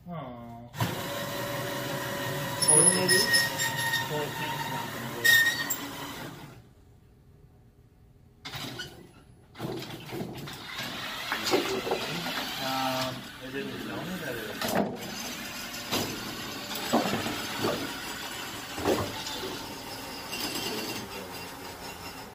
Oh. 14's not gonna work. It didn't tell me that it was.